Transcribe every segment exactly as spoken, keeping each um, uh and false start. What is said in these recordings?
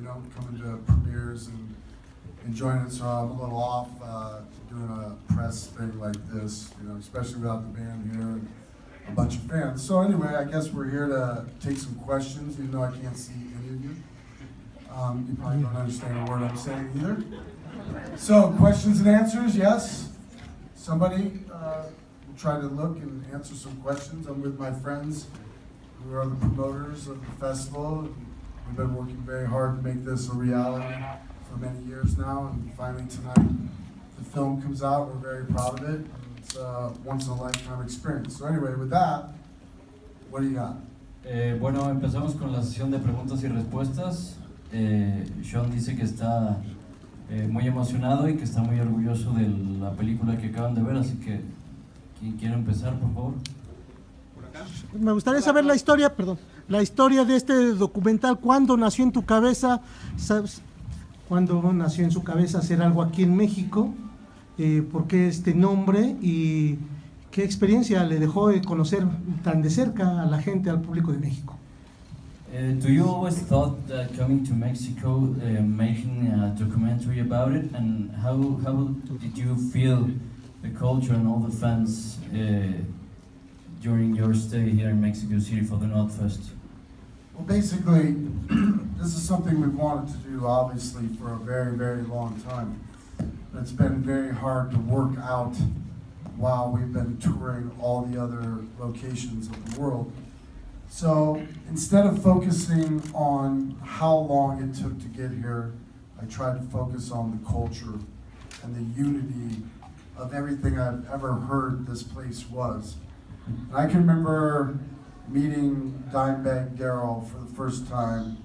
know, coming to premieres and enjoying it. So I'm a little off uh, doing a press thing like this, you know, especially without the band here and a bunch of fans. So anyway, I guess we're here to take some questions, even though I can't see any of you. Um, you probably don't understand a word I'm saying either. So questions and answers, yes? Somebody uh, will try to look and answer some questions. I'm with my friends who are the promoters of the festival. We've been working very hard to make this a reality for many years now, and finally tonight the film comes out. We're very proud of it. It's a once-in-a-lifetime experience. So anyway, with that, what do you got? Eh, bueno, empezamos con la sesión de preguntas y respuestas. Eh, Sean dice que está eh, muy emocionado y que está muy orgulloso de la película que acaban de ver, así que ¿quién quiere empezar, por favor? ¿Por acá? Me gustaría saber la historia, perdón, la historia de este documental. ¿Cuándo nació en tu cabeza? ¿Sabes? ¿Cuándo nació en su cabeza hacer algo aquí en México? Eh, ¿Por qué este nombre? ¿Y qué experiencia le dejó de conocer tan de cerca a la gente, al público de México? Uh, do you always thought that coming to Mexico, uh, making a documentary about it, and how how did you feel the culture and all the fans uh, during your stay here in Mexico City for the Notfest? Well, basically, this is something we've wanted to do, obviously, for a very, very long time. It's been very hard to work out while we've been touring all the other locations of the world. So instead of focusing on how long it took to get here, I tried to focus on the culture and the unity of everything I've ever heard this place was. And I can remember meeting Dimebag Darrell for the first time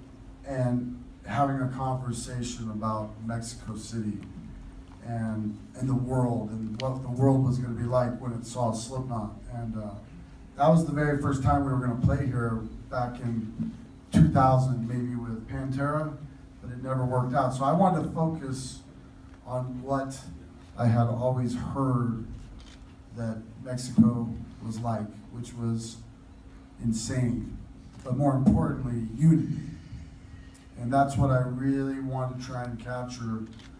and having a conversation about Mexico City and, and the world and what the world was going to be like when it saw Slipknot. And uh, that was the very first time we were going to play here back in two thousand, maybe with Pantera, but it never worked out. So I wanted to focus on what I had always heard that Mexico was like, which was insane, but more importantly, unity. And that's what I really wanted to try and capture,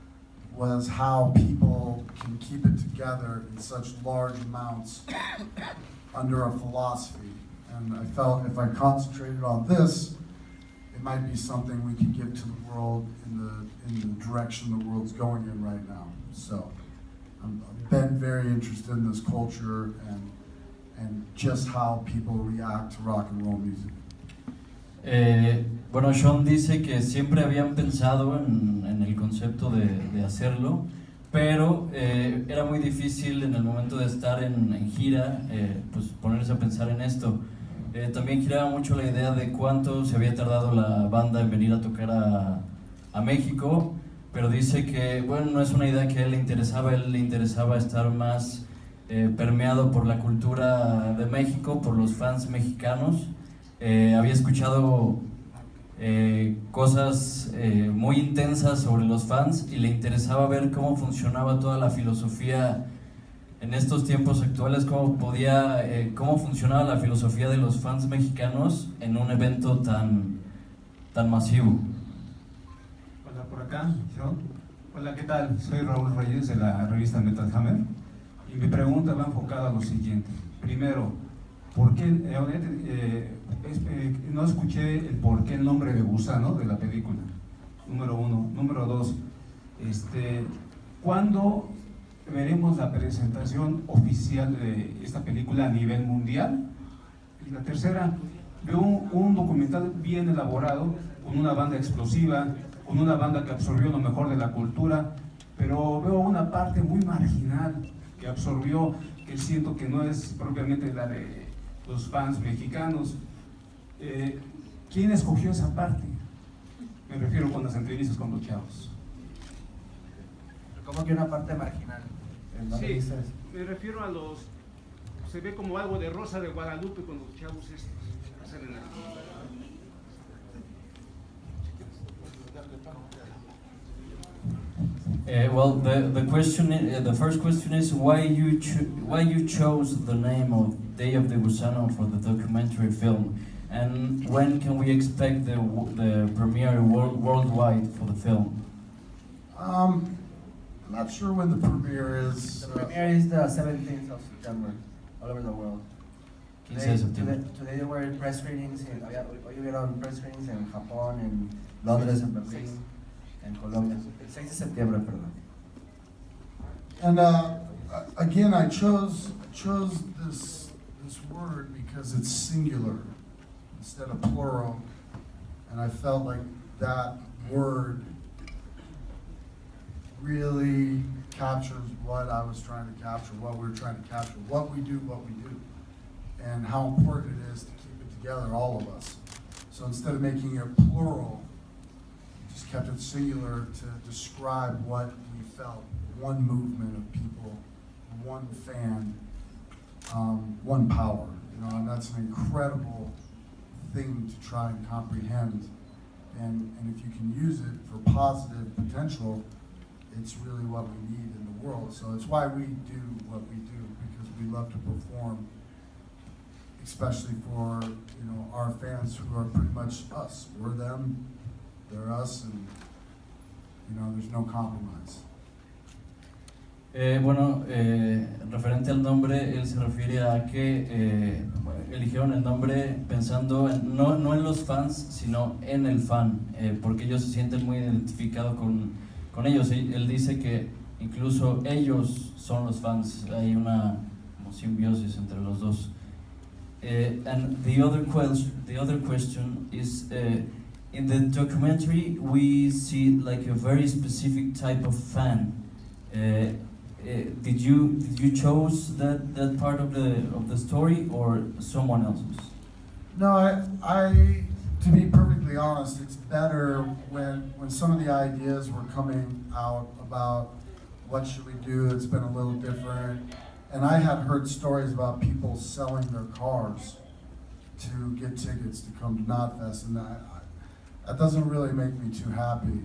was how people can keep it together in such large amounts under a philosophy. And I felt if I concentrated on this, it might be something we could give to the world in the in the direction the world's going in right now. So I'm, I've been very interested in this culture and and just how people react to rock and roll music. Eh, bueno, Sean dice que siempre habían pensado en, en el concepto de, de hacerlo, pero eh, era muy difícil en el momento de estar en, en gira, eh, pues ponerse a pensar en esto. Eh, también giraba mucho la idea de cuánto se había tardado la banda en venir a tocar a, a México, pero dice que, bueno, no es una idea que a él le interesaba, a él le interesaba estar más eh, permeado por la cultura de México, por los fans mexicanos. Eh, había escuchado eh, cosas eh, muy intensas sobre los fans y le interesaba ver cómo funcionaba toda la filosofía en estos tiempos actuales, cómo podía, eh, cómo funcionaba la filosofía de los fans mexicanos en un evento tan, tan masivo. Hola, por acá, Sean. Hola, ¿qué tal? Soy Raúl Reyes de la revista Metal Hammer y mi pregunta va enfocada a lo siguiente. Primero, ¿por qué, eh, eh, eh, no escuché el por qué el nombre de Gusano de la película? Número uno. Número dos, este, ¿cuándo veremos la presentación oficial de esta película a nivel mundial? Y la tercera, veo un, un documental bien elaborado, con una banda explosiva, con una banda que absorbió lo mejor de la cultura, pero veo una parte muy marginal que absorbió, que siento que no es propiamente la de los fans mexicanos. Eh, ¿Quién escogió esa parte? Me refiero con las entrevistas con los chavos. ¿Cómo que una parte marginal? Sí, me refiero a los... Se ve como algo de Rosa de Guadalupe con los chavos estos. Hacen en el... Uh, well, the the question, uh, the first question is why you cho why you chose the name of Day of the Gusano for the documentary film. And when can we expect the, the premiere world, worldwide for the film? Um, I'm not sure when the premiere is. The premiere is the seventeenth of September, all over the world. quince de septiembre. Today, today there were press screenings, in, hoy hubieron press screenings en Japón, en Londres, en Berlín, en Colombia. El seis de septiembre, perdón. And uh, again, I chose chose this this word because it's singular instead of plural, and I felt like that word really captures what I was trying to capture, what we we're trying to capture, what we do, what we do, and how important it is to keep it together, all of us. So instead of making it plural, just kept it singular to describe what we felt. One movement of people, one fan, um, one power, you know, and that's an incredible thing to try and comprehend. And, and if you can use it for positive potential, it's really what we need in the world. So it's why we do what we do, because we love to perform, especially for, you know, our fans who are pretty much us. We're them, they're us, and, you know, there's no compromise. Eh, bueno, eh, referente al nombre, él se refiere a que eh, eligieron el nombre pensando en, no, no en los fans, sino en el fan, eh, porque ellos se sienten muy identificados con, con ellos. Él, él dice que incluso ellos son los fans, hay una como simbiosis entre los dos. Uh, and the other question, the other question is, uh, in the documentary we see like a very specific type of fan. Uh, Uh, did you did you chose that that part of the of the story or someone else's? No, I, I, to be perfectly honest, it's better when when some of the ideas were coming out about what should we do. It's been a little different, and I had heard stories about people selling their cars to get tickets to come to Knotfest, and that that doesn't really make me too happy.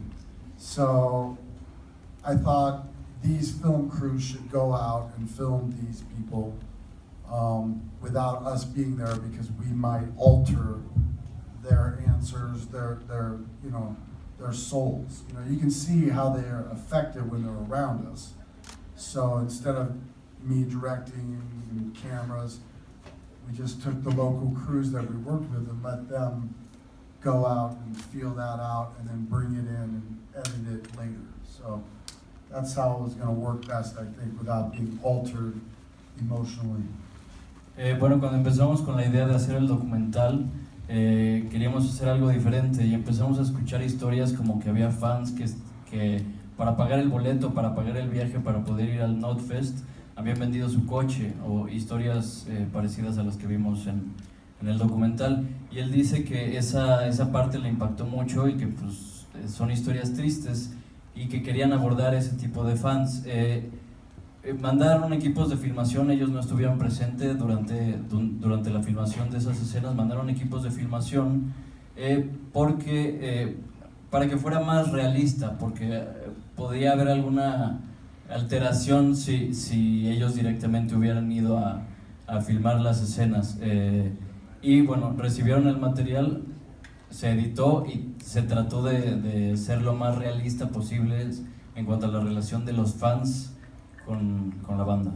So I thought these film crews should go out and film these people um, without us being there, because we might alter their answers, their, their, you know, their souls. You know, you can see how they are affected when they're around us. So instead of me directing and cameras, we just took the local crews that we worked with and let them go out and feel that out and then bring it in and edit it later. So that's how it was going to work best, I think, without being altered emotionally. Eh, bueno, cuando empezamos con la idea de hacer el documental, eh, queríamos hacer algo diferente y empezamos a escuchar historias como que había fans que, que para pagar el boleto, para pagar el viaje, para poder ir al Knotfest, habían vendido su coche, o historias eh, parecidas a las que vimos en, en el documental. Y él dice que esa, esa parte le impactó mucho y que pues, son historias tristes, y que querían abordar ese tipo de fans. Eh, eh, mandaron equipos de filmación, ellos no estuvieron presentes durante, durante la filmación de esas escenas, mandaron equipos de filmación eh, porque, eh, para que fuera más realista, porque eh, podía haber alguna alteración si, si ellos directamente hubieran ido a, a filmar las escenas. Eh, y bueno, recibieron el material, se editó y se trató de, de ser lo más realista posible en cuanto a la relación de los fans con, con la banda.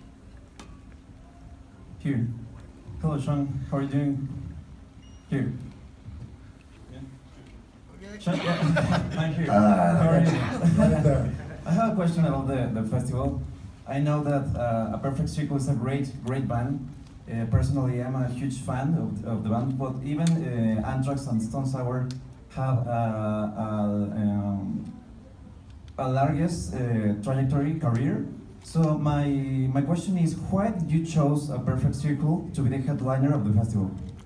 Here. Hello, Sean. How are you doing? Here. Yeah. Sean, yeah. I'm here. How are you? I have a question about the, the festival. I know that uh, A Perfect Circle is a great, great band. Uh, personally, I'm a huge fan of, of the band, but even uh, Anthrax and Stone Sour have a, a, um, a largest uh, trajectory career. So my my question is, why did you choose A Perfect Circle to be the headliner of the festival?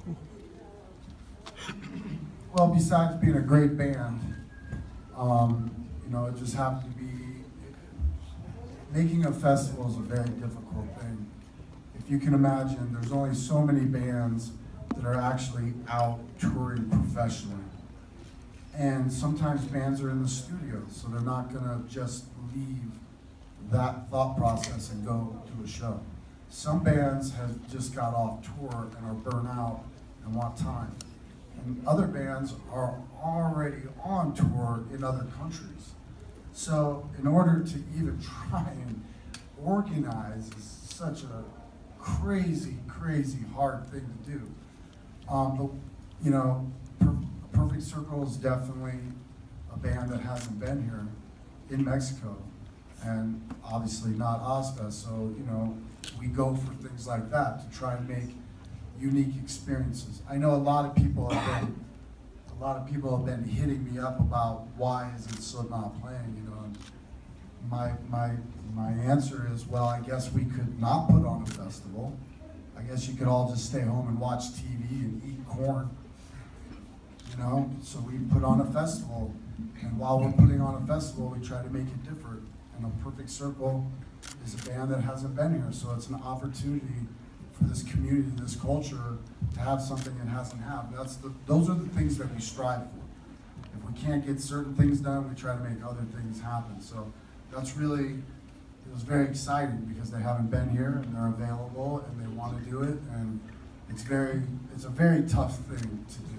Well, besides being a great band, um, you know, it just happened to be, making a festival is a very difficult thing. If you can imagine, there's only so many bands that are actually out touring professionally. And sometimes bands are in the studio, so they're not gonna just leave that thought process and go to a show. Some bands have just got off tour and are burnt out, and want time. And other bands are already on tour in other countries. So in order to even try and organize is such a crazy, crazy hard thing to do. Um, but, you know, per Perfect Circle is definitely a band that hasn't been here in Mexico, and obviously not Ozfest, so, you know, we go for things like that to try and make unique experiences. I know a lot of people have been, a lot of people have been hitting me up about why isn't Slipknot playing, you know, and my, my, my answer is, well, I guess we could not put on a festival. I guess you could all just stay home and watch T V and eat corn, you know? So we put on a festival, and while we're putting on a festival, we try to make it different. And A Perfect Circle is a band that hasn't been here, so it's an opportunity for this community, this culture, to have something it hasn't had. That's the, those are the things that we strive for. If we can't get certain things done, we try to make other things happen. So that's really, it was very exciting because they haven't been here and they're available and they want to do it, and it's very, it's a very tough thing to do.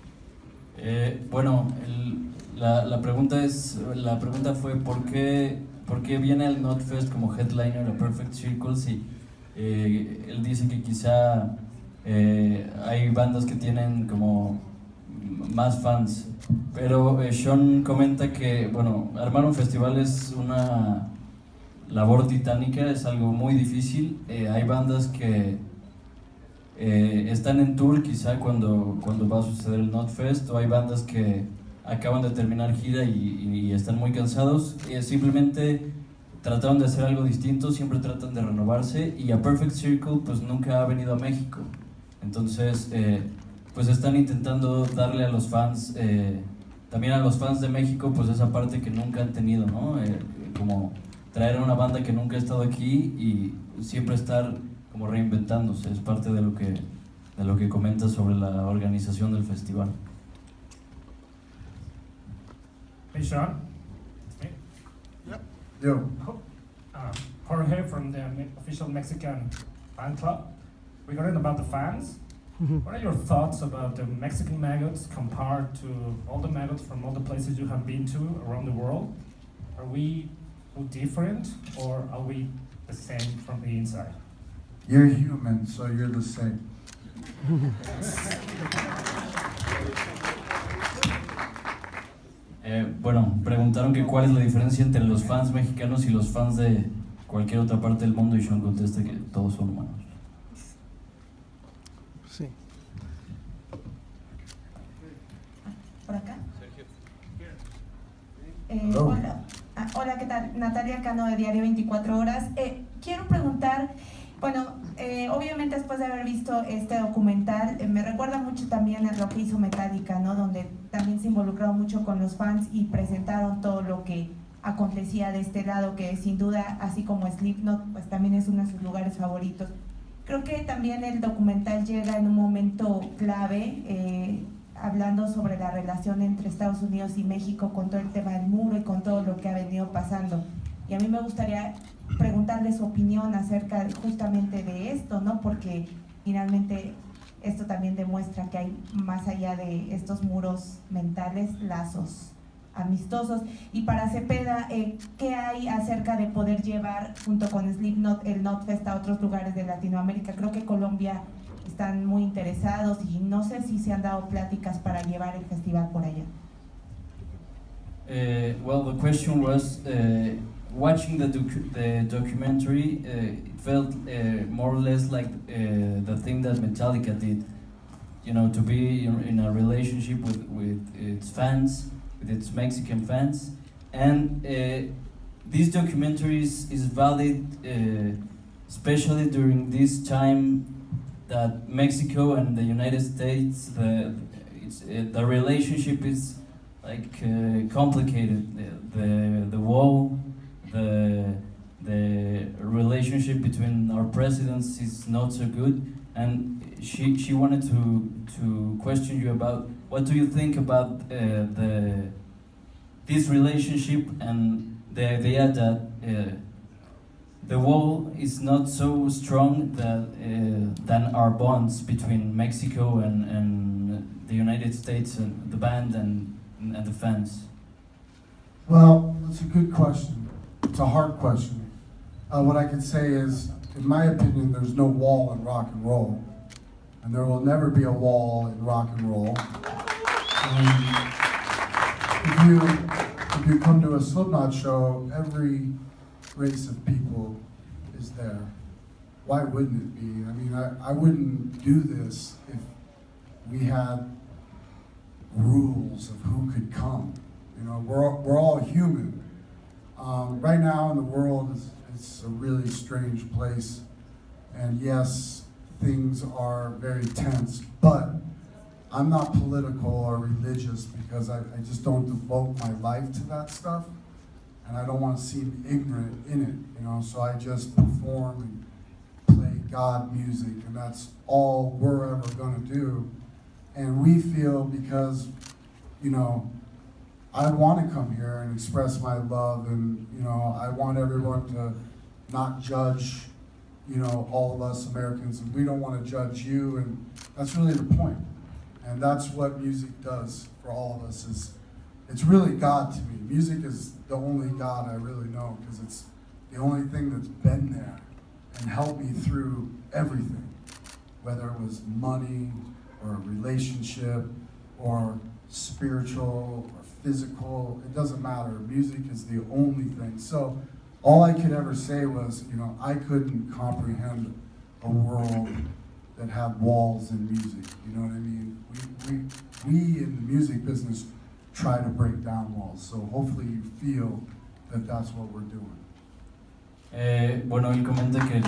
Eh, bueno, el, la, la pregunta es, la pregunta fue ¿por qué, por qué viene el Knotfest como headliner a Perfect Circle? Si eh, él dice que quizá eh, hay bandas que tienen como más fans, pero eh, Sean comenta que, bueno, armar un festival es una labor titánica, es algo muy difícil. Eh, hay bandas que eh, están en tour quizá cuando, cuando va a suceder el Knotfest, o hay bandas que acaban de terminar gira y, y están muy cansados. Eh, simplemente trataron de hacer algo distinto, siempre tratan de renovarse, y a Perfect Circle pues nunca ha venido a México. Entonces eh, pues están intentando darle a los fans, eh, también a los fans de México, pues esa parte que nunca han tenido, ¿no? Eh, como traer a una banda que nunca ha estado aquí y siempre estar como reinventándose, es parte de lo que, de lo que comenta sobre la organización del festival. Hey Sean, it's me. Yep. Yo. Uh, Jorge from the Me- official Mexican fan club. Regarding about the fans, what are your thoughts about the Mexican maggots compared to all the maggots from all the places you have been to around the world? Are we different, or are we the same from the inside? You're human, so you're the same. Eh, bueno, preguntaron que cuál es la diferencia entre los fans mexicanos y los fans de cualquier otra parte del mundo, y Sean contesta que todos son humanos. Sí. ¿Por acá? Eh, hola. Ah, hola, ¿qué tal? Natalia Cano de Diario veinticuatro horas. Eh, quiero preguntar, bueno, eh, obviamente después de haber visto este documental, eh, me recuerda mucho también a lo que hizo Metallica, ¿no? Donde también se involucraron mucho con los fans y presentaron todo lo que acontecía de este lado, que sin duda, así como Slipknot, pues también es uno de sus lugares favoritos. Creo que también el documental llega en un momento clave, eh, hablando sobre la relación entre Estados Unidos y México con todo el tema del muro y con todo lo que ha venido pasando. Y a mí me gustaría preguntarle su opinión acerca de, justamente de esto, ¿no? Porque finalmente esto también demuestra que hay, más allá de estos muros mentales, lazos amistosos. Y para Cepeda, eh, ¿qué hay acerca de poder llevar junto con Slipknot el Knotfest a otros lugares de Latinoamérica? Creo que Colombia están muy interesados y no sé si se han dado pláticas para llevar el festival por allá. Uh, well, the question was, uh, watching the, docu the documentary, uh, it felt uh, more or less like uh, the thing that Metallica did, you know, to be in, in a relationship with, with its fans, with its Mexican fans, and uh, this documentary is, is valid, uh, especially during this time that Mexico and the United States, the, it's, uh, the relationship is like uh, complicated. The, the the wall, the the relationship between our presidents is not so good, and she she wanted to to question you about what do you think about uh, the this relationship and the idea that uh, the wall is not so strong that, uh, than our bonds between Mexico and, and the United States and the band and, and the fans? Well, that's a good question. It's a hard question. Uh, what I can say is, in my opinion, there's no wall in rock and roll. And there will never be a wall in rock and roll. Um, if you, if you come to a Slipknot show, every race of people is there. Why wouldn't it be? I mean, I, I wouldn't do this if we had rules of who could come. You know, we're, we're all human. Um, right now in the world, it's, it's a really strange place. And yes, things are very tense, but I'm not political or religious because I, I just don't devote my life to that stuff. And I don't want to seem ignorant in it, you know, so I just perform and play God music, and that's all we're ever going to do. And we feel because, you know, I want to come here and express my love, and, you know, I want everyone to not judge, you know, all of us Americans, and we don't want to judge you, and that's really the point. And that's what music does for all of us. Is it's really God to me. Music is the only God I really know, because it's the only thing that's been there and helped me through everything, whether it was money or a relationship or spiritual or physical, it doesn't matter. Music is the only thing. So all I could ever say was, you know, I couldn't comprehend a world that had walls in music, you know what I mean? We, we, we in the music business try to break down walls, so hopefully you feel that that's what we're doing. Eh, bueno, él comenta que el,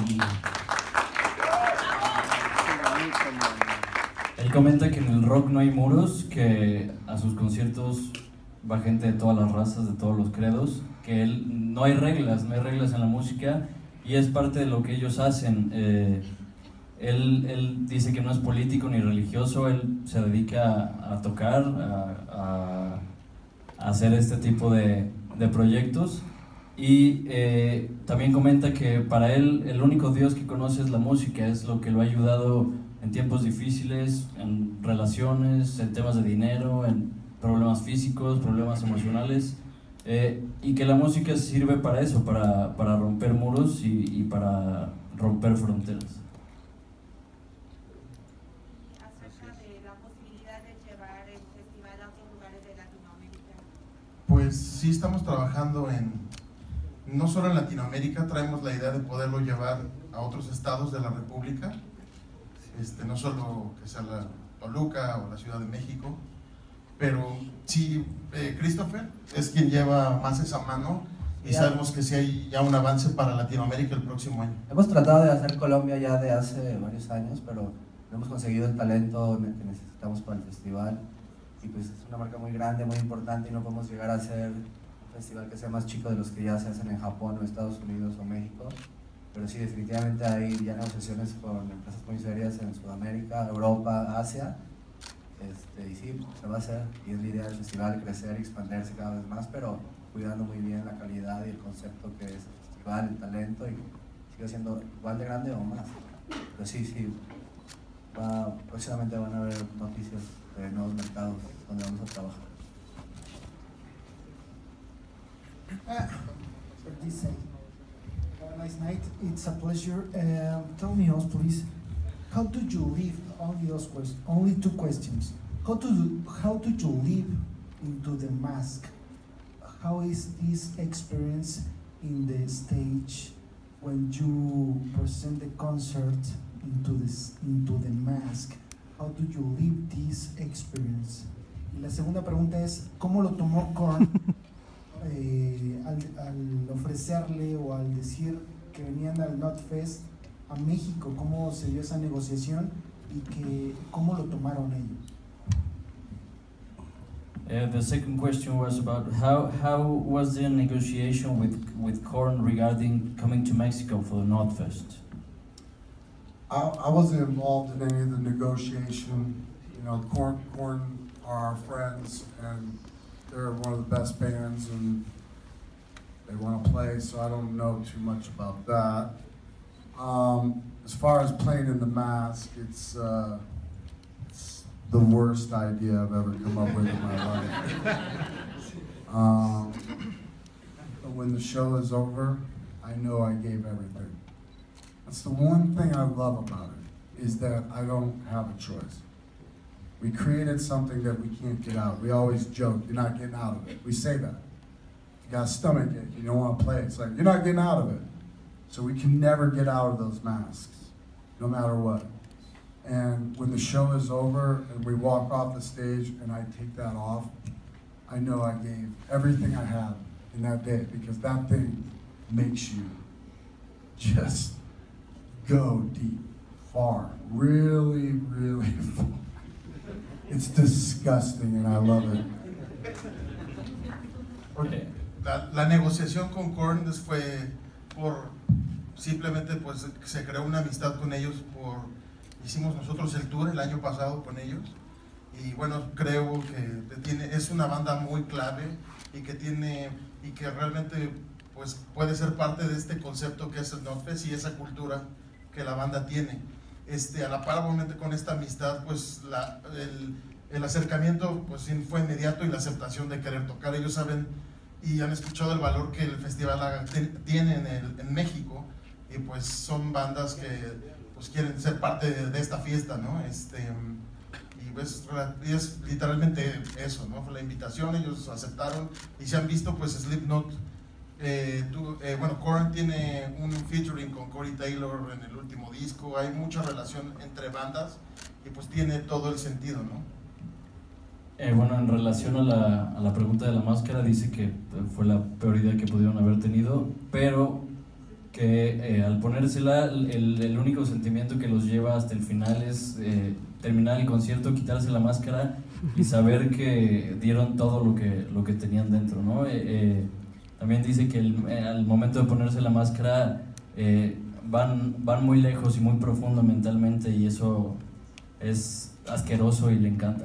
él comenta que en el rock no hay muros, que a sus conciertos va gente de todas las razas, de todos los credos, que él, no hay reglas, no hay reglas en la música y es parte de lo que ellos hacen. Eh, él, él dice que no es político ni religioso, él se dedica a, a tocar, a, a, a hacer este tipo de, de proyectos. Y eh, también comenta que para él el único Dios que conoce es la música, es lo que lo ha ayudado en tiempos difíciles, en relaciones, en temas de dinero, en problemas físicos, problemas emocionales, eh, y que la música sirve para eso, para, para romper muros y, y para romper fronteras. Acerca de la posibilidad de llevar el festival a otros lugares de Latinoamérica. Pues sí estamos trabajando en, no solo en Latinoamérica, traemos la idea de poderlo llevar a otros estados de la República, este, no solo que sea la Toluca o la Ciudad de México, pero sí, eh, Christopher es quien lleva más esa mano y sabemos que sí hay ya un avance para Latinoamérica el próximo año. Hemos tratado de hacer Colombia ya de hace varios años, pero no hemos conseguido el talento que necesitamos para el festival, y pues es una marca muy grande, muy importante, y no podemos llegar a hacer un festival que sea más chico de los que ya se hacen en Japón o Estados Unidos o México. Pero sí, definitivamente hay ya negociaciones con empresas muy serias en Sudamérica, Europa, Asia. Este, y sí, se va a hacer, y es la idea del festival, crecer y expandirse cada vez más, pero cuidando muy bien la calidad y el concepto que es el festival, el talento, y sigue siendo igual de grande o más. Pero sí, sí, va, próximamente van a haber noticias de nuevos mercados donde vamos a trabajar. Ah, for this side. Have a nice night. It's a pleasure. Um, tell me, us, please, how did you live? Only those questions. Only two questions. How do you, how did you live into the mask? How is this experience in the stage when you present the concert into this into the mask? How did you live this experience? Y la segunda pregunta es, ¿cómo lo tomó Korn eh, al, al ofrecerle o al decir que venían al NotFest a México? ¿Cómo se dio esa negociación y que, cómo lo tomaron ellos? Uh, the second question was about how how was the negotiation with with Korn regarding coming to Mexico for the NotFest? I, I wasn't involved in any of the negotiation. You know, Korn, Korn are our friends, and they're one of the best bands, and they want to play, so I don't know too much about that. Um, as far as playing in the mask, it's, uh, it's the worst idea I've ever come up with in my life. Um, but when the show is over, I know I gave everything. That's the one thing I love about it, is that I don't have a choice. We created something that we can't get out. We always joke, you're not getting out of it. We say that. If you got a stomach ache, you don't want to play, it's like, you're not getting out of it. So we can never get out of those masks, no matter what. And when the show is over and we walk off the stage and I take that off, I know I gave everything I had in that day, because that thing makes you just go deep, far, really, really far. It's disgusting and I love it. La, la negociación con Korn fue por simplemente pues se creó una amistad con ellos, por hicimos nosotros el tour el año pasado con ellos y bueno, creo que tiene, es una banda muy clave y que tiene y que realmente pues puede ser parte de este concepto que es el Knotfest y esa cultura que la banda tiene. Este, a la par obviamente con esta amistad pues la, el, el acercamiento pues fue inmediato y la aceptación de querer tocar. Ellos saben y han escuchado el valor que el festival tiene en, el, en México y pues son bandas que pues quieren ser parte de, de esta fiesta, ¿no? Este, y pues y es literalmente eso, ¿no? Fue la invitación, ellos aceptaron y se han visto pues Slipknot, eh, tú, eh, bueno, Korn tiene un featuring con Corey Taylor en el último disco, hay mucha relación entre bandas y pues tiene todo el sentido, ¿no? Eh, bueno, en relación a la, a la pregunta de la máscara, dice que fue la peor idea que pudieron haber tenido, pero que eh, al ponérsela, el, el único sentimiento que los lleva hasta el final es eh, terminar el concierto, quitarse la máscara y saber que dieron todo lo que, lo que tenían dentro, ¿no? Eh, eh, también dice que el, eh, al momento de ponerse la máscara eh, van, van muy lejos y muy profundo mentalmente y eso es asqueroso y le encanta.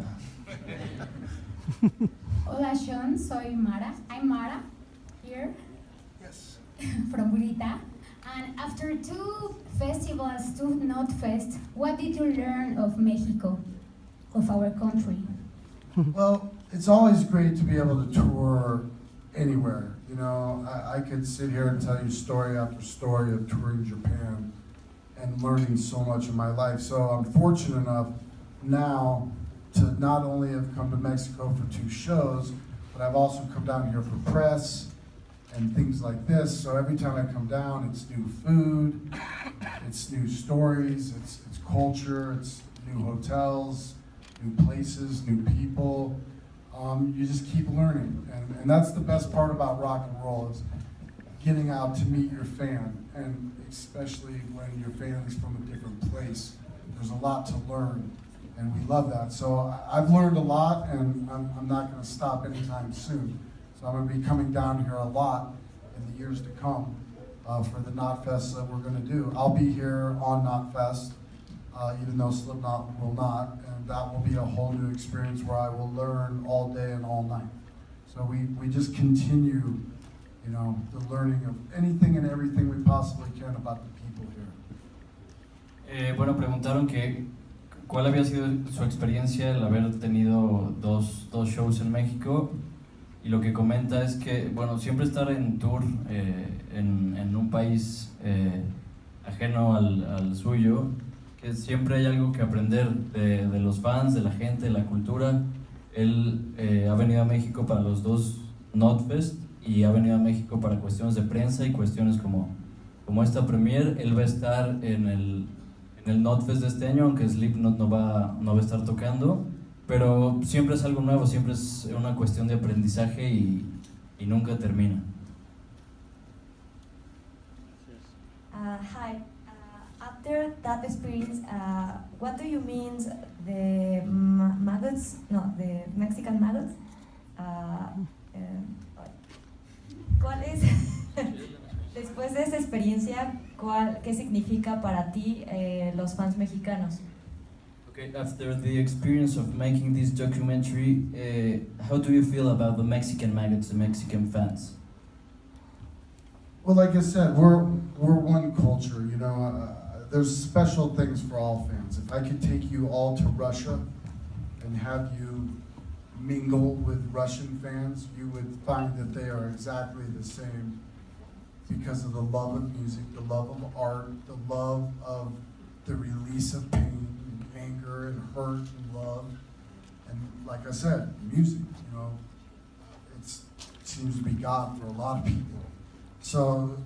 Hola Sean, soy Mara. I'm Mara here. Yes. From Brita. And after two festivals, two Knotfest, what did you learn of Mexico, of our country? Well, it's always great to be able to tour anywhere. You know, I, I could sit here and tell you story after story of touring Japan and learning so much in my life. So I'm fortunate enough now to not only have come to Mexico for two shows, but I've also come down here for press and things like this. So every time I come down, it's new food, it's new stories, it's, it's culture, it's new hotels, new places, new people. Um, you just keep learning. And, and that's the best part about rock and roll, is getting out to meet your fan. And especially when your fan is from a different place, there's a lot to learn. And we love that. So I've learned a lot, and I'm, I'm not going to stop anytime soon. So I'm going to be coming down here a lot in the years to come uh, for the Knotfest that we're going to do. I'll be here on Knotfest, uh, even though Slipknot will not, and that will be a whole new experience where I will learn all day and all night. So we, we just continue, you know, the learning of anything and everything we possibly can about the people here. Eh, bueno, preguntaron que ¿cuál había sido su experiencia el haber tenido dos, dos shows en México? Y lo que comenta es que, bueno, siempre estar en tour eh, en, en un país eh, ajeno al, al suyo, que siempre hay algo que aprender de, de los fans, de la gente, de la cultura. Él eh, ha venido a México para los dos Knotfest y ha venido a México para cuestiones de prensa y cuestiones como, como esta premiere. Él va a estar en el en el Knotfest de este año, aunque Slipknot no va, no va a estar tocando, pero siempre es algo nuevo, siempre es una cuestión de aprendizaje y, y nunca termina. Uh, hi, uh, after that experience, uh, what do you mean the ma maggots, no, the Mexican maggots? Uh, uh, ¿Cuál es? Después de esa experiencia, ¿cuál, ¿qué significa para ti eh, los fans mexicanos? Okay, after the experience of making this documentary, uh, how do you feel about the Mexican maggots, the Mexican fans? Well, like I said, we're we're one culture. You know, uh, there's special things for all fans. If I could take you all to Russia and have you mingle with Russian fans, you would find that they are exactly the same because of the love of music, the love of art, the love of the release of pain and anger and hurt and love. And like I said, music, you know, it's, it seems to be God for a lot of people. So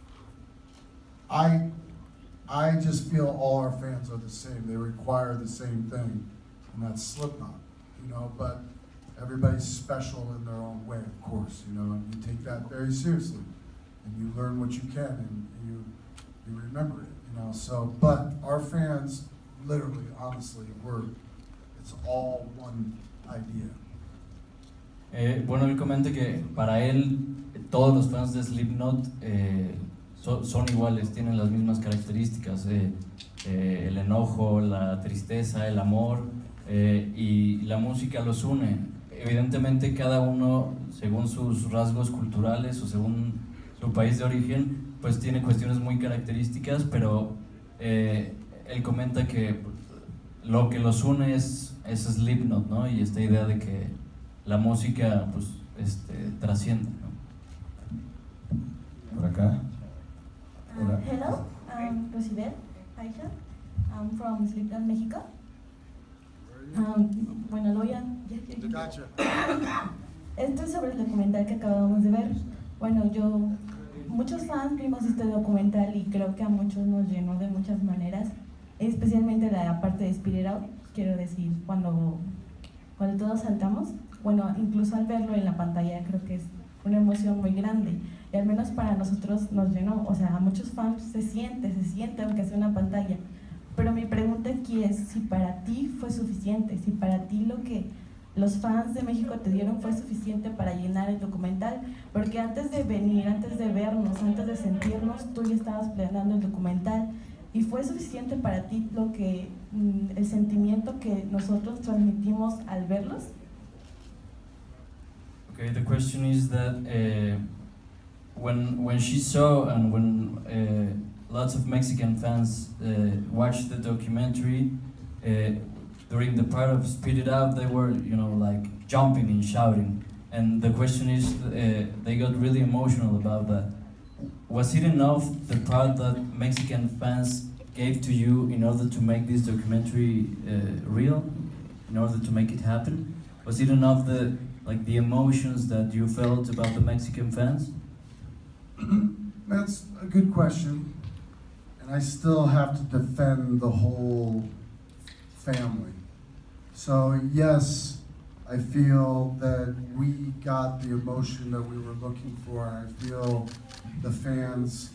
I, I just feel all our fans are the same. They require the same thing, and that's Slipknot, you know, but everybody's special in their own way, of course, you know, and you take that very seriously, and you learn what you can, and you, you remember it, you know, so, but our fans, literally, honestly, we're, it's all one idea. Eh, bueno, él comenta que para él todos los fans de Slipknot eh, so, son iguales, tienen las mismas características, eh, eh, el enojo, la tristeza, el amor, eh, y la música los une. Evidentemente cada uno, según sus rasgos culturales o según su país de origen, pues tiene cuestiones muy características, pero eh, él comenta que lo que los une es, es Slipknot, ¿no? Y esta idea de que la música pues este, trasciende, ¿no? Por acá. Uh, hello, I'm Rosibel Aicha. I'm from Slipknot, Mexico. Um, bueno, lo voy a... Ya, ya, ya. Esto es sobre el documental que acabamos de ver. Bueno, yo... Muchos fans vimos este documental y creo que a muchos nos llenó de muchas maneras, especialmente la parte de Spit It Out, quiero decir, cuando, cuando todos saltamos. Bueno, incluso al verlo en la pantalla creo que es una emoción muy grande y al menos para nosotros nos llenó, o sea, a muchos fans se siente, se siente aunque sea una pantalla. Pero mi pregunta aquí es si para ti fue suficiente, si para ti lo que los fans de México te dieron fue suficiente para llenar el documental, porque antes de venir, antes de vernos, antes de sentirnos, tú ya estabas planeando el documental y fue suficiente para ti lo que, el sentimiento que nosotros transmitimos al verlos. Okay, the question is that uh, when when she saw and when uh, lots of Mexican fans uh, watched the documentary, uh, during the part of Spit It Out, they were, you know, like jumping and shouting. And the question is, uh, they got really emotional about that. Was it enough, the part that Mexican fans gave to you in order to make this documentary uh, real, in order to make it happen? Was it enough, the like the emotions that you felt about the Mexican fans? That's a good question, and I still have to defend the whole family. So yes, I feel that we got the emotion that we were looking for. I feel the fans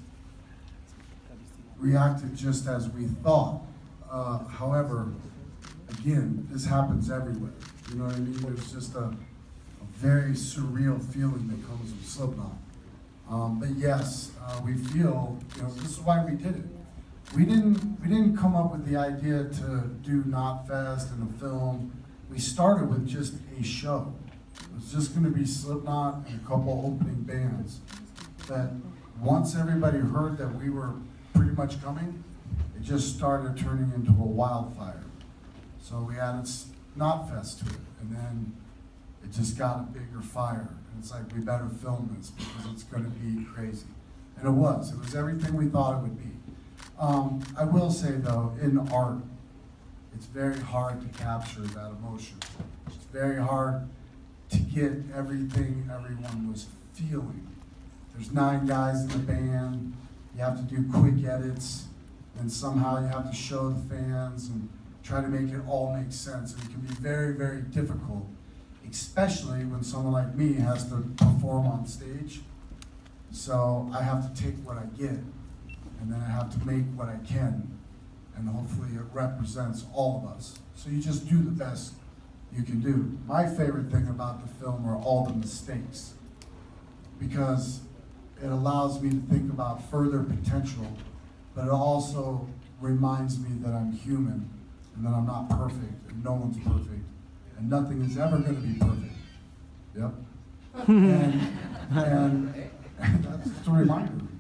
reacted just as we thought. Uh, however, again, this happens everywhere. You know what I mean? There's just a, a very surreal feeling that comes with Slipknot. Um, but yes, uh, we feel, you know, this is why we did it. We didn't, we didn't come up with the idea to do Knotfest and a film. We started with just a show. It was just going to be Slipknot and a couple opening bands. That once everybody heard that we were pretty much coming, it just started turning into a wildfire. So we added Knotfest to it, and then it just got a bigger fire. And it's like, we better film this because it's going to be crazy. And it was. It was everything we thought it would be. Um, I will say though, in art, it's very hard to capture that emotion. It's very hard to get everything everyone was feeling. There's nine guys in the band, you have to do quick edits, and somehow you have to show the fans and try to make it all make sense. And it can be very, very difficult, especially when someone like me has to perform on stage. So I have to take what I get, and then I have to make what I can, and hopefully it represents all of us. So you just do the best you can do. My favorite thing about the film are all the mistakes, because it allows me to think about further potential, but it also reminds me that I'm human, and that I'm not perfect, and no one's perfect, and nothing is ever going to be perfect. Yep. and, and that's just a reminder.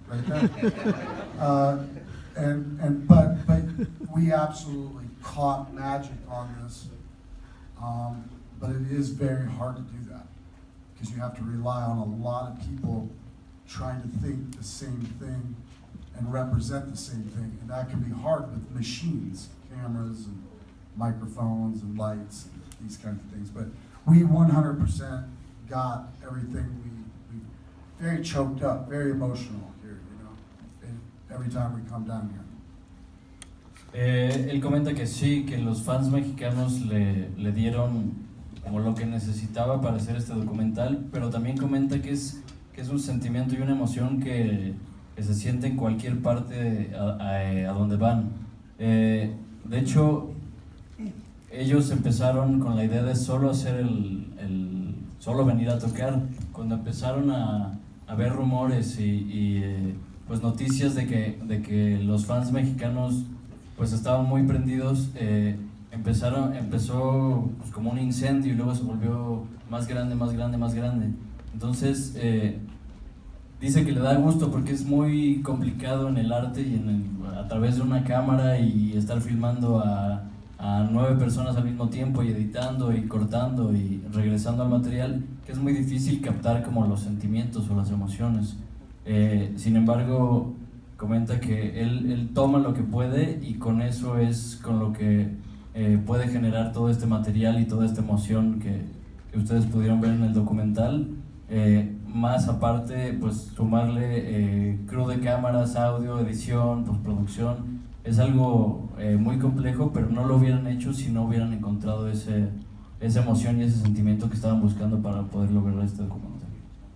right there. uh, and and but but we absolutely caught magic on this. Um, but it is very hard to do that because you have to rely on a lot of people trying to think the same thing and represent the same thing, and that can be hard with machines, cameras and microphones and lights and these kinds of things. But we one hundred percent got everything. We, we very choked up, very emotional here, you know, and every time we come down here. Eh, él comenta que sí, que los fans mexicanos le, le dieron como lo que necesitaba para hacer este documental, pero también comenta que es, que es un sentimiento y una emoción que, que se siente en cualquier parte a, a, a donde van. Eh, de hecho, ellos empezaron con la idea de solo hacer el, el solo venir a tocar. Cuando empezaron a, a ver rumores y, y eh, pues noticias de que, de que los fans mexicanos pues estaban muy prendidos, eh, empezaron, empezó pues, como un incendio y luego se volvió más grande, más grande, más grande. Entonces eh, dice que le da gusto porque es muy complicado en el arte y en el, a través de una cámara y estar filmando a, a nueve personas al mismo tiempo y editando y cortando y regresando al material, que es muy difícil captar como los sentimientos o las emociones. Eh, sin embargo, comenta que él, él toma lo que puede y con eso es con lo que eh, puede generar todo este material y toda esta emoción que, que ustedes pudieron ver en el documental. Eh, más aparte, pues sumarle eh, crew de cámaras, audio, edición, postproducción. Es algo eh, muy complejo, pero no lo hubieran hecho si no hubieran encontrado ese, esa emoción y ese sentimiento que estaban buscando para poder lograr este documental.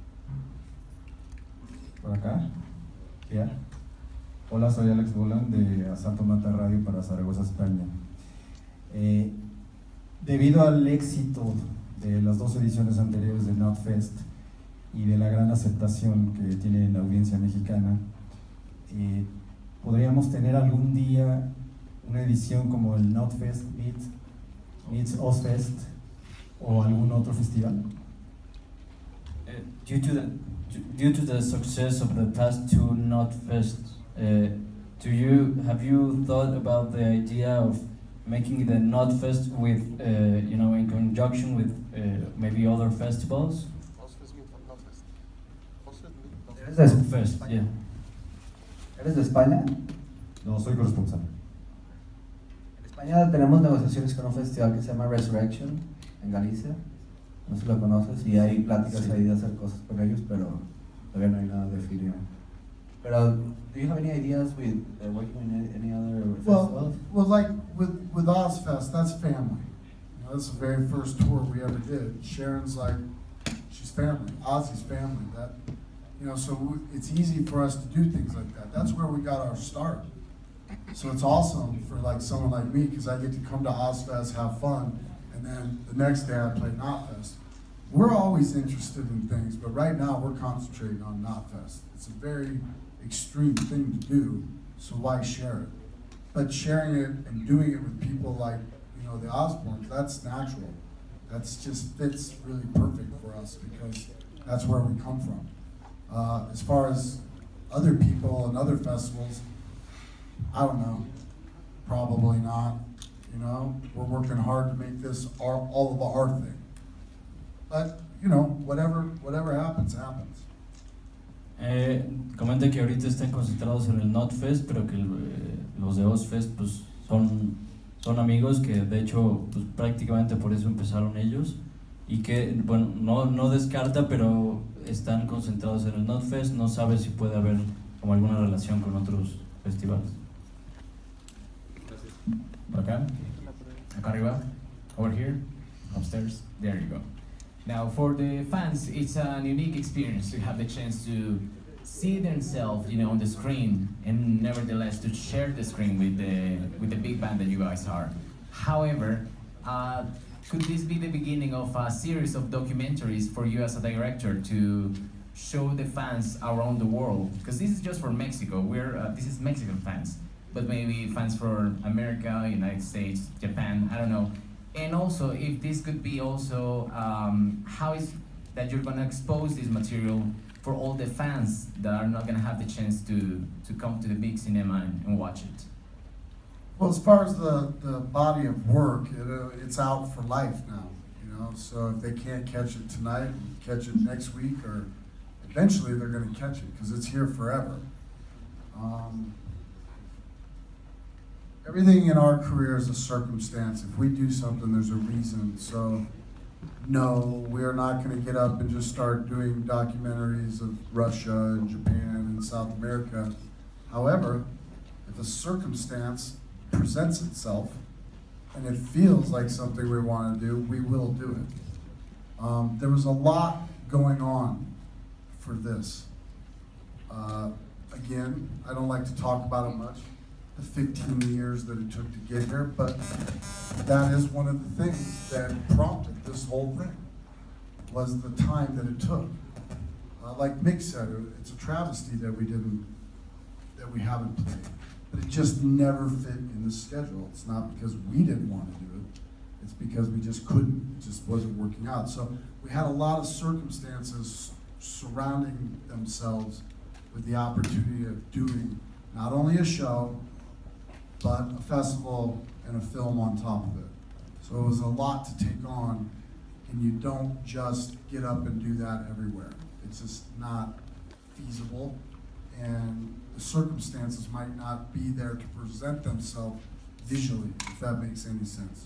Por acá, ya. Hola, soy Alex Bolan de Asalto Mata Radio para Zaragoza, España. Eh, debido al éxito de las dos ediciones anteriores del NotFest y de la gran aceptación que tiene en la audiencia mexicana, eh, ¿podríamos tener algún día una edición como el NotFest Meets, Meets Ozfest o algún otro festival? Uh, due to the due to the success of the past two NotFest, uh, do you have you thought about the idea of making the NotFest with uh, you know in conjunction with uh, maybe other festivals? ¿Eres de Fest, yeah. ¿Eres de España? No, soy corresponsal. En España tenemos negociaciones con un festival que se llama Resurrection en Galicia. No sé si lo conoces, y hay pláticas Sí. ahí de hacer cosas con ellos, pero todavía no hay nada definido. Pero, do you have any ideas with uh, working in any other Well, festivals? well, like with with Ozfest, that's family. You know, that's the very first tour we ever did. Sharon's like, she's family. Ozzy's family. That, you know, so we, it's easy for us to do things like that. That's where we got our start. So it's awesome for like someone like me because I get to come to Ozfest, have fun, and then the next day I play Knotfest. We're always interested in things, but right now we're concentrating on Knotfest. It's a very extreme thing to do, so why share it? But sharing it and doing it with people like, you know, the Osbournes, that's natural. That's just fits really perfect for us because that's where we come from. Uh, as far as other people and other festivals, I don't know, probably not. You know, we're working hard to make this our, all of our thing. But, you know, whatever, whatever happens, happens. Eh, comenta que ahorita están concentrados en el NotFest, pero que eh, los de Ozfest pues son, son amigos que de hecho pues, prácticamente por eso empezaron ellos y que bueno, no, no descarta, pero están concentrados en el NotFest, no sabe si puede haber como alguna relación con otros festivales. Por acá, acá arriba, over here, upstairs, there you go. Now, for the fans, it's an unique experience to have the chance to see themselves, you know, on the screen, and nevertheless to share the screen with the with the big band that you guys are. However, uh, could this be the beginning of a series of documentaries for you as a director to show the fans around the world? Because this is just for Mexico. We're uh, this is Mexican fans, but maybe fans for America, United States, Japan. I don't know. And also, if this could be also, um, how is that you're gonna expose this material for all the fans that are not gonna have the chance to, to come to the big cinema and, and watch it? Well, as far as the, the body of work, it, uh, it's out for life now, you know, so if they can't catch it tonight, catch it next week, or eventually they're gonna catch it, because it's here forever. Um, everything in our career is a circumstance. If we do something, there's a reason, so no, we're not gonna get up and just start doing documentaries of Russia and Japan and South America. However, if a circumstance presents itself and it feels like something we want to do, we will do it. Um, there was a lot going on for this. Uh, again, I don't like to talk about it much, the fifteen years that it took to get here, but that is one of the things that prompted this whole thing, was the time that it took. Uh, like Mick said, it's a travesty that we didn't, that we haven't played. But it just never fit in the schedule. It's not because we didn't want to do it. It's because we just couldn't. It just wasn't working out. So we had a lot of circumstances surrounding themselves with the opportunity of doing not only a show, but a festival and a film on top of it. So it was a lot to take on, and you don't just get up and do that everywhere. It's just not feasible, and the circumstances might not be there to present themselves visually, if that makes any sense.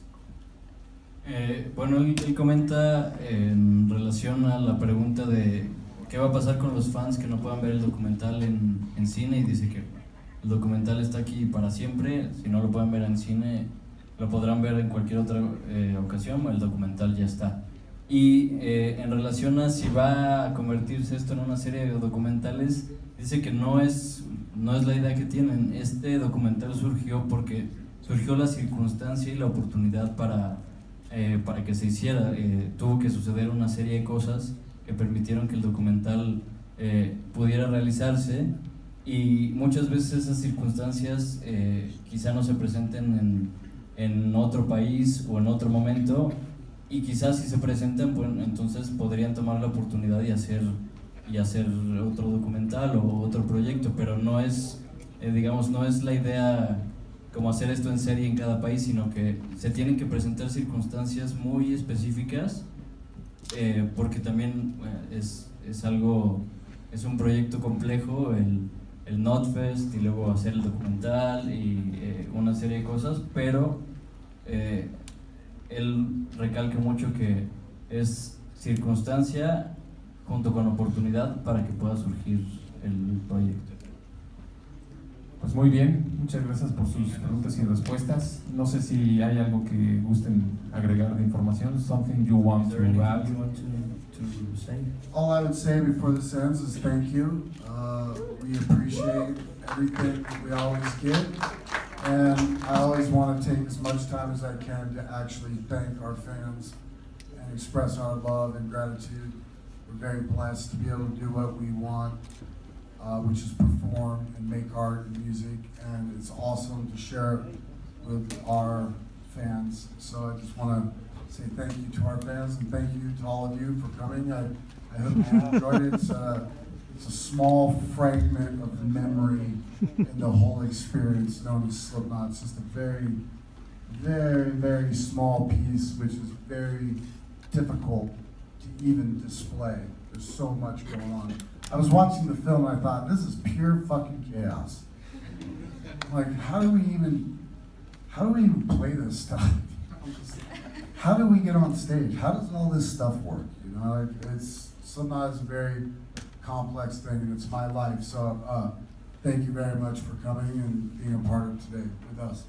Eh, bueno, él, él comenta en relación a la pregunta de qué va a pasar con los fans que no puedan ver el documental en, en cine, y dice que el documental está aquí para siempre. Si no lo pueden ver en cine, lo podrán ver en cualquier otra eh, ocasión, el documental ya está. Y eh, en relación a si va a convertirse esto en una serie de documentales, dice que no es, no es la idea que tienen. Este documental surgió porque surgió la circunstancia y la oportunidad para, eh, para que se hiciera. Eh, tuvo que suceder una serie de cosas que permitieron que el documental eh, pudiera realizarse, y muchas veces esas circunstancias eh, quizá no se presenten en, en otro país o en otro momento, y quizás si se presentan, pues entonces podrían tomar la oportunidad y hacer, y hacer otro documental o otro proyecto, pero no es, eh, digamos, no es la idea como hacer esto en serie en cada país, sino que se tienen que presentar circunstancias muy específicas, eh, porque también eh, es, es algo, es un proyecto complejo, el, el NotFest, y luego hacer el documental y eh, una serie de cosas, pero eh, él recalca mucho que es circunstancia junto con oportunidad para que pueda surgir el proyecto. Pues muy bien, muchas gracias por sus preguntas y respuestas. No sé si hay algo que gusten agregar de información, something you want to add. To say? All I would say before this ends is thank you. Uh, we appreciate everything that we always get, and I always want to take as much time as I can to actually thank our fans and express our love and gratitude. We're very blessed to be able to do what we want, uh, which is perform and make art and music, and it's awesome to share it with our fans. So I just want to say thank you to our fans, and thank you to all of you for coming. I, I hope you enjoyed it. It's a, it's a small fragment of memory in the whole experience known as Slipknot. It's just a very, very, very small piece, which is very difficult to even display. There's so much going on. I was watching the film and I thought, this is pure fucking chaos. Like, how do we even, how do we even play this stuff? How do we get on stage? How does all this stuff work? You know, it, it's sometimes a very complex thing, and it's my life. So uh, thank you very much for coming and being a part of today with us.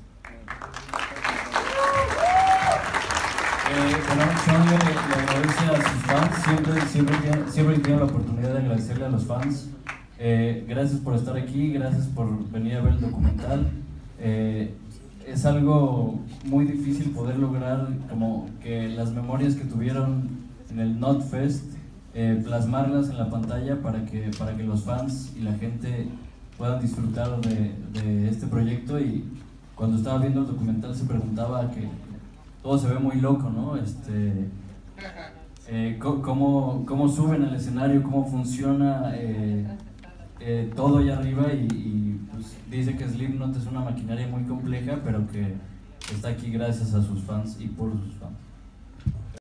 Eh, bueno, Sean le, le agradece a sus fans, siempre, siempre, tiene, siempre tiene la oportunidad de agradecerle a los fans. Eh, gracias por estar aquí, gracias por venir a ver el documental. Eh, es algo muy difícil poder lograr como que las memorias que tuvieron en el NotFest, eh, plasmarlas en la pantalla para que, para que los fans y la gente puedan disfrutar de, de este proyecto. Y cuando estaba viendo el documental se preguntaba que todo se ve muy loco, ¿no? Este, eh, co- cómo, cómo suben al escenario, cómo funciona eh, eh, todo allá arriba y, y pues, dice que Slipknot es una maquinaria muy compleja, pero que está aquí gracias a sus fans y por sus fans.